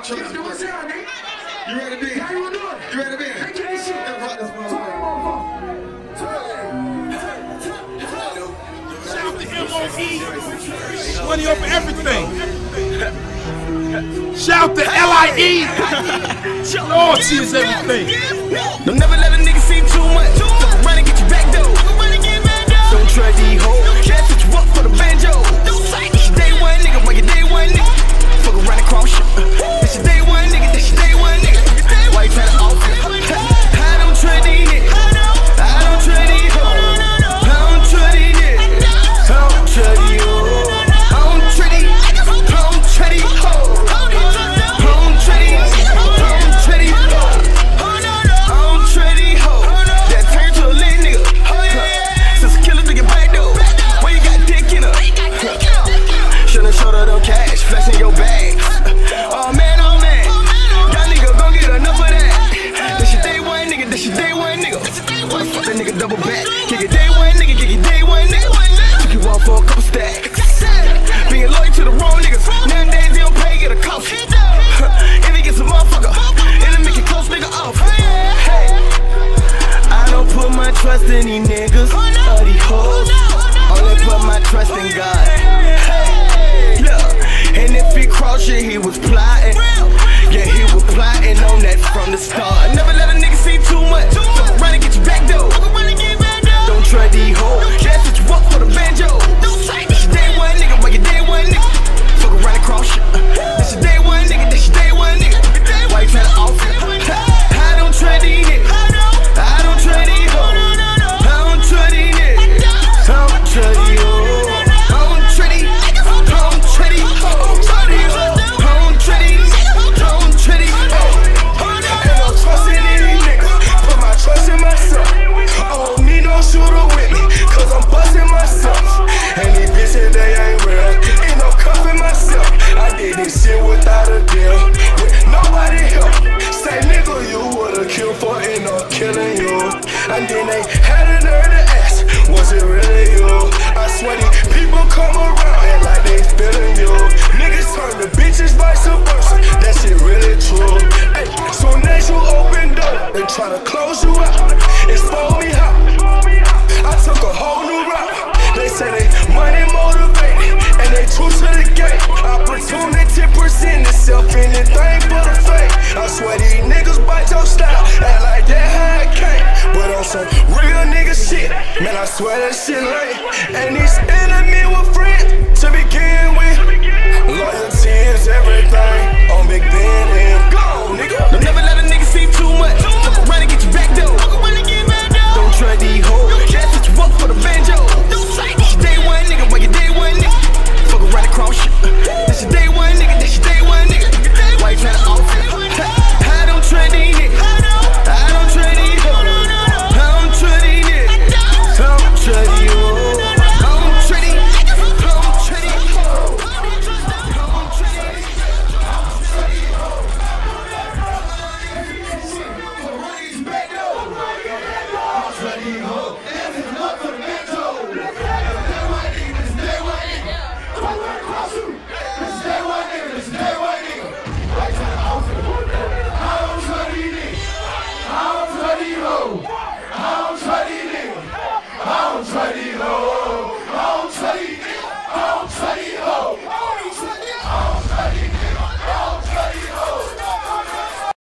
I'm chilling. You ready to be? How you doing? You ready to be? Take this shit. Shout out to MOE. Money over everything. Shout out to LIE. Loyalty is everything. Don't never let a nigga see too much. Run and get your back door. Don't try these hoes. Can't switch you up for the banjo. This your day one nigga, why you day one nigga? Fuck around and cross shit. This your day one nigga, this your day one nigga. Why you tryna off it? I don't try these niggas. I don't try these hoes. I don't try these niggas. I don't try these hoes. I don't try these. I don't try these hoes. I don't try these. I don't try these hoes. I don't try these hoes. That turn to a lit nigga. Since a killer to your back door. Where you got dick in her? Should've showed her them cash, flexing your bag. Oh man, y'all niggas gon' get enough of that. This your day one nigga, this your day one nigga. Wanna fuck that nigga double back. Kick it day one nigga, kick it day one nigga. Took you off for a couple stacks. Being loyal to the wrong niggas. Nowadays they don't pay, get a cost. If he gets a motherfucker, it'll make you close nigga off. Hey, I don't put my trust in these niggas or these hoes. Only put my trust in God. Hey, look, and if he crossed shit, he was plotting. Yeah, he was plotting on that from the start. Never let a nigga see too much. Fuck around and get your back door. Don't try these hoes. Can't switch you up for the banjo. This your day one nigga, why you day one nigga? Fuck around and cross shit. This your day one nigga, this your day one nigga. Why you tryna off it? I don't try these niggas. I don't try these hoes. I don't try these niggas. I don't try these hoes. I don't try these. I don't try these hoes. I don't try these. I don't try these hoes. Ain't no trust in any nigga. Put my trust in myself. I don't need no shooter with me, cause I'm busting myself. And these bitches, they ain't real. Ain't no cuffing myself. I did this shit without a deal, with nobody help. Say nigga, you would've killed for ain't no killing you. And then they had a nerve to ask, was it really you? I swear these people come around and like they feeling you. Niggas turn to bitches vice versa. That shit really true. Ay, soon as you open door, they tryna close you out. Expose me how I took a whole new route. They say they money motivated and they true to the game. Opportunity present itself, anything but a fake. I swear these niggas bite your style, act like that how it came. But on some real nigga shit, man, I swear that shit lame. And these enemies were friends to begin with. Loyalty is everything on Big Ben and go, nigga. Don't never let a nigga see too much. Fuck around and get your back door. Don't try these hoes. Can't switch you up for the banjo. This your day one nigga, why you day one nigga? Fuck around and cross shit. This your day one nigga, this your day one nigga. Why you tryna off it? I don't try these niggas. I don't try these hoes. I don't try these niggas. I don't try these hoes. I don't try these. I don't try these hoes. I don't try these.